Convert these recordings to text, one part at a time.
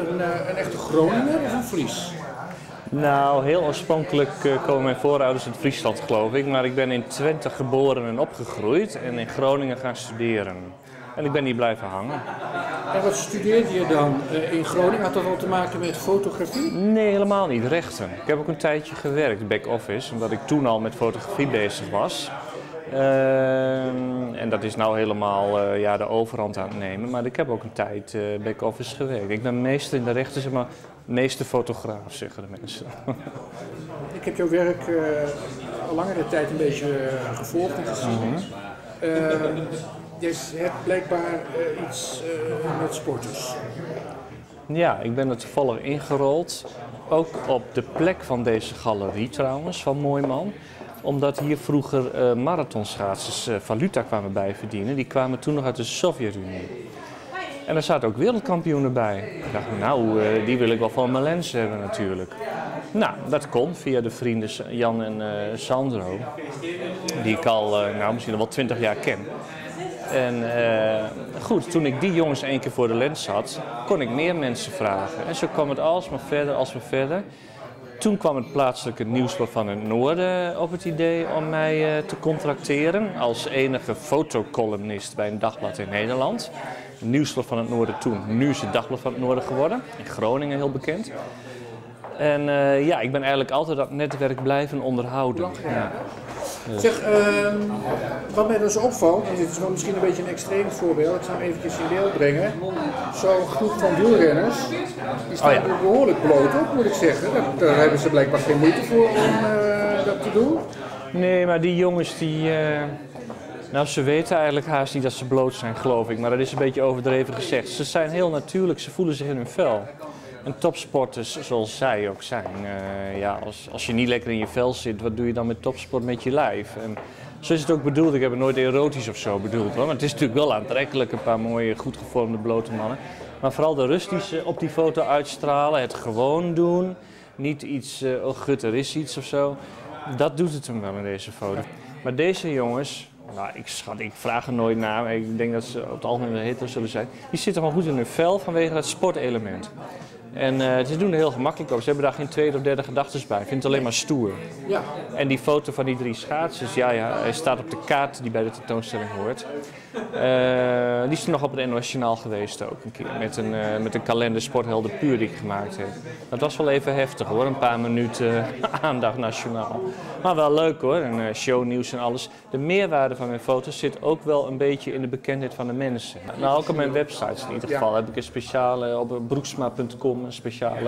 een echte Groninger of een Fries? Nou, heel oorspronkelijk komen mijn voorouders uit Friesland, geloof ik. Maar ik ben in Twente geboren en opgegroeid en in Groningen gaan studeren. En ik ben hier blijven hangen. En wat studeerde je dan in Groningen? Had dat al te maken met fotografie? Nee, helemaal niet. Rechten. Ik heb ook een tijdje gewerkt, back-office, omdat ik toen al met fotografie bezig was. En dat is nou helemaal de overhand aan het nemen. Maar ik heb ook een tijd back-office gewerkt. Ik ben meester in de rechten, zeg maar, meester fotograaf, zeggen de mensen. Ik heb jouw werk al langere tijd een beetje gevolgd en gezien. Je hebt blijkbaar iets met sporters. Ja, ik ben er toevallig ingerold. Ook op de plek van deze galerie trouwens, van Mooiman. Omdat hier vroeger marathonschaatsers valuta kwamen bij verdienen. Die kwamen toen nog uit de Sovjet-Unie. En er zaten ook wereldkampioenen bij. Ik dacht, nou, die wil ik wel van mijn lens hebben natuurlijk. Nou, dat kon via de vrienden Jan en Sandro. Die ik al misschien wel 20 jaar ken. En goed, toen ik die jongens één keer voor de lens had, kon ik meer mensen vragen. En zo kwam het alsmaar verder. Toen kwam het plaatselijke nieuwsblad van het Noorden op het idee om mij te contracteren als enige fotocolumnist bij een dagblad in Nederland. Het nieuwsblad van het Noorden toen, nu is het Dagblad van het Noorden geworden, in Groningen heel bekend. En ik ben eigenlijk altijd dat netwerk blijven onderhouden. Ja. Zeg, wat mij dus opvalt, en dit is wel misschien een beetje een extreem voorbeeld, ik zal hem eventjes in beeld brengen. Zo'n groep van wielrenners, die staan er behoorlijk bloot op, moet ik zeggen. Daar hebben ze blijkbaar geen moeite voor om dat te doen. Nee, maar die jongens die... Nou, ze weten eigenlijk haast niet dat ze bloot zijn, geloof ik. Maar dat is een beetje overdreven gezegd. Ze zijn heel natuurlijk, ze voelen zich in hun vel. En topsporters, zoals zij ook zijn, als je niet lekker in je vel zit, wat doe je dan met topsport met je lijf? En zo is het ook bedoeld, ik heb het nooit erotisch of zo bedoeld hoor. Maar het is natuurlijk wel aantrekkelijk, een paar mooie, goed gevormde blote mannen. Maar vooral de rust die ze op die foto uitstralen, het gewoon doen, niet iets, oh gut, er is iets of zo. Dat doet het hem wel in deze foto. Maar deze jongens, nou, ik vraag er nooit naar, maar ik denk dat ze op het algemeen wel hetero zullen zijn. Die zitten gewoon goed in hun vel vanwege dat sportelement. En ze doen er heel gemakkelijk over. Ze hebben daar geen tweede of derde gedachten bij. Ik vind het alleen maar stoer. Ja. En die foto van die 3 schaatsers, hij staat op de kaart die bij de tentoonstelling hoort. Die is nog op het NOS-journaal geweest ook een keer. Met een kalender Sporthelden Puur die ik gemaakt heb. Dat was wel even heftig hoor, een paar minuten aandacht nationaal. Maar wel leuk hoor, en shownieuws en alles. De meerwaarde van mijn foto's zit ook wel een beetje in de bekendheid van de mensen. Nou, ook op mijn websites in ieder geval heb ik een speciale, op broeksma.com, een speciale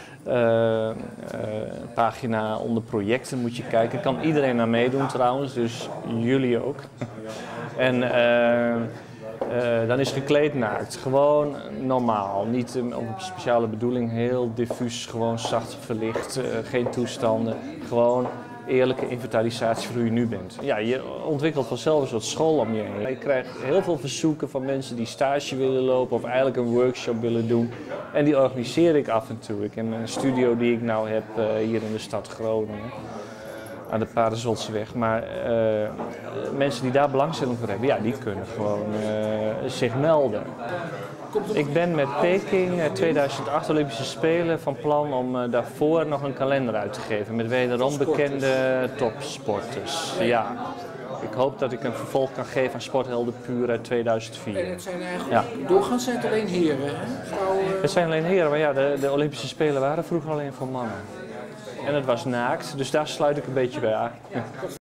pagina onder projecten moet je kijken. Kan iedereen naar meedoen trouwens, dus jullie ook. En dan is gekleed naakt. Gewoon normaal. Niet op een speciale bedoeling. Heel diffuus, gewoon zacht verlicht. Geen toestanden. Gewoon eerlijke inventarisatie voor hoe je nu bent. Ja, je ontwikkelt vanzelf een soort school om je heen. Je krijgt heel veel verzoeken van mensen die stage willen lopen of eigenlijk een workshop willen doen. En die organiseer ik af en toe. Ik heb een studio die ik nou heb hier in de stad Groningen. Aan de Paardensolseweg. Maar mensen die daar belangstelling voor hebben, ja, die kunnen gewoon zich melden. Ik ben met Peking 2008 Olympische Spelen van plan om daarvoor nog een kalender uit te geven met wederom bekende topsporters. Ja. Ik hoop dat ik een vervolg kan geven aan Sporthelden Puur uit 2004. En het zijn eigenlijk, doorgaans zijn het alleen heren, hè? Vrouwen... Het zijn alleen heren, maar ja, de Olympische Spelen waren vroeger alleen voor mannen. En het was naakt, dus daar sluit ik een beetje bij aan.